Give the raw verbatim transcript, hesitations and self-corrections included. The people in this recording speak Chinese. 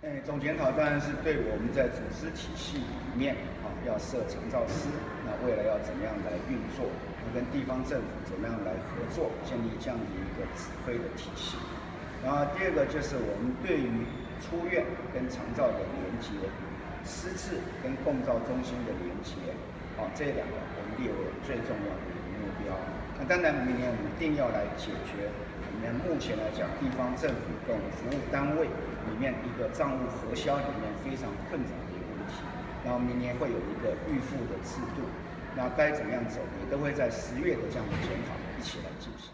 哎，总检讨当然是对我们在组织体系里面啊，要设长照司，那未来要怎么样来运作？那跟地方政府怎么样来合作，建立这样的一个指挥的体系。然后第二个就是我们对于出院跟长照的连接，失智跟共照中心的连接，啊，这两个我们列为最重要的一个目标。那当然，明年我们一定要来解决我们目前来讲，地方政府跟我们服务单位里面一个账务核销里面非常困扰的一个问题。然后明年会有一个预付的制度，那该怎么样走，也都会在十月的这样的检讨一起来进行。